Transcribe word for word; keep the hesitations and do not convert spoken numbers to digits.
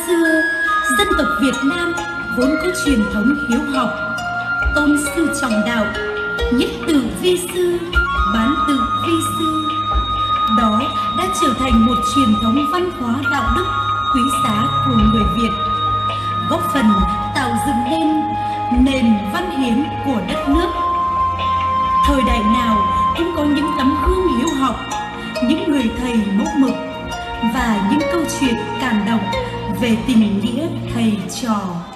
xưa, dân tộc Việt Nam vốn có truyền thống hiếu học, tôn sư trọng đạo, nhất tự vi sư, bán tự vi sư. Đó đã trở thành một truyền thống văn hóa đạo đức quý giá của người Việt, góp phần tạo dựng nên nền văn hiến của đất nước. Thời đại nào cũng có những tấm gương hiếu học, những người thầy mẫu mực và những câu chuyện cảm động về tình nghĩa thầy trò.